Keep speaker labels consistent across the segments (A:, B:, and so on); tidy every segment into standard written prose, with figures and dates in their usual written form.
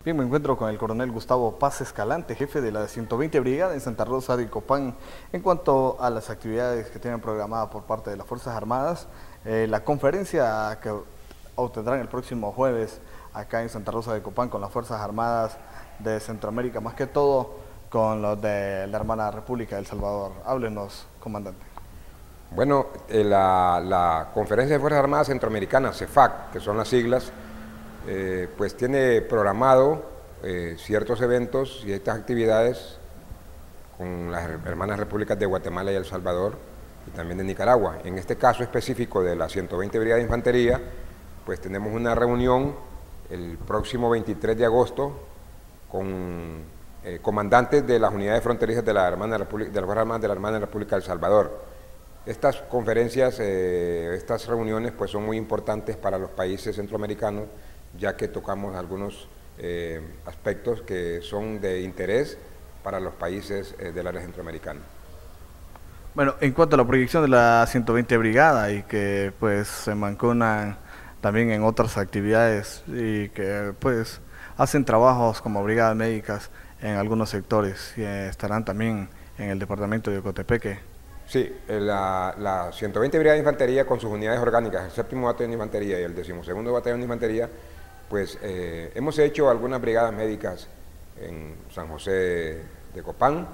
A: Bien, me encuentro con el coronel Gustavo Paz Escalante, jefe de la 120 Brigada en Santa Rosa de Copán. En cuanto a las actividades que tienen programadas por parte de las Fuerzas Armadas, la conferencia que obtendrán el próximo jueves acá en Santa Rosa de Copán con las Fuerzas Armadas de Centroamérica, más que todo con los de la hermana República de El Salvador. Háblenos, comandante.
B: Bueno, la Conferencia de Fuerzas Armadas Centroamericanas, CEFAC, que son las siglas, pues tiene programado ciertos eventos y estas actividades con las hermanas repúblicas de Guatemala y El Salvador y también de Nicaragua. En este caso específico de la 120 Brigada de Infantería, pues tenemos una reunión el próximo 23 de agosto con comandantes de las unidades fronterizas de las Fuerzas Armadas de la Hermana República de El Salvador. Estas conferencias, estas reuniones pues son muy importantes para los países centroamericanos, ya que tocamos algunos aspectos que son de interés para los países del área centroamericana.
A: Bueno, en cuanto a la proyección de la 120 Brigada y que pues se manconan también en otras actividades y que pues hacen trabajos como brigadas médicas en algunos sectores y estarán también en el departamento de Ocotepeque.
B: Sí, la 120 Brigada de Infantería con sus unidades orgánicas, el 7º Batallón de Infantería y el 12º Batallón de Infantería, pues hemos hecho algunas brigadas médicas en San José de Copán,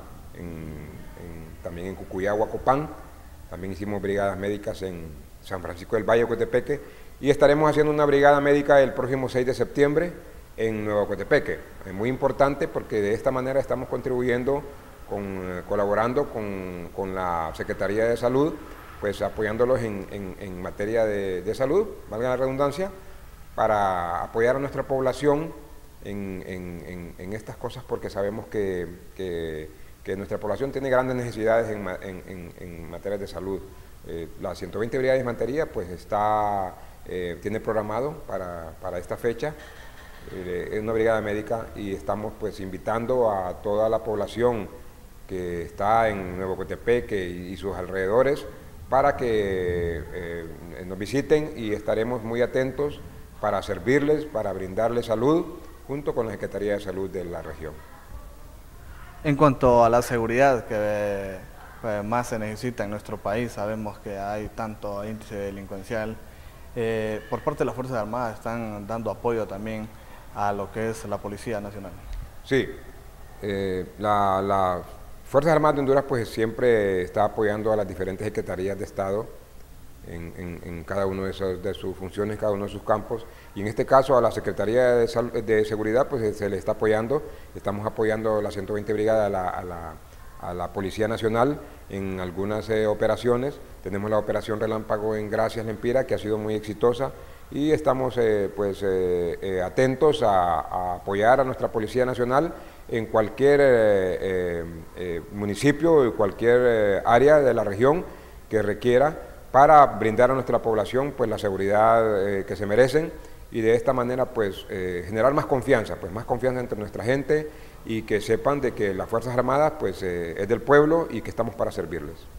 B: también en Cucuyagua, Copán, también hicimos brigadas médicas en San Francisco del Valle, Ocotepeque, y estaremos haciendo una brigada médica el próximo 6 de septiembre en Nuevo Ocotepeque. Es muy importante porque de esta manera estamos contribuyendo, colaborando con la Secretaría de Salud, pues apoyándolos en materia de salud, valga la redundancia, para apoyar a nuestra población en estas cosas, porque sabemos que nuestra población tiene grandes necesidades en materia de salud. La 120 Brigada de Infantería pues tiene programado para esta fecha una brigada médica y estamos pues invitando a toda la población que está en Nuevo Ocotepeque y sus alrededores para que nos visiten y estaremos muy atentos para servirles, para brindarles salud, junto con la Secretaría de Salud de la región.
A: En cuanto a la seguridad que más se necesita en nuestro país, sabemos que hay tanto índice delincuencial, por parte de las Fuerzas Armadas están dando apoyo también a lo que es la Policía Nacional.
B: Sí, las Fuerzas Armadas de Honduras pues siempre está apoyando a las diferentes secretarías de Estado en cada una de sus funciones, cada uno de sus campos, y en este caso a la Secretaría de Seguridad pues se le está apoyando. Estamos apoyando la 120 Brigada a la Policía Nacional en algunas operaciones. Tenemos la operación Relámpago en Gracias, Lempira, que ha sido muy exitosa, y estamos atentos a apoyar a nuestra Policía Nacional en cualquier municipio y cualquier área de la región que requiera, para brindar a nuestra población pues la seguridad que se merecen, y de esta manera pues generar más confianza entre nuestra gente, y que sepan de que las Fuerzas Armadas pues es del pueblo y que estamos para servirles.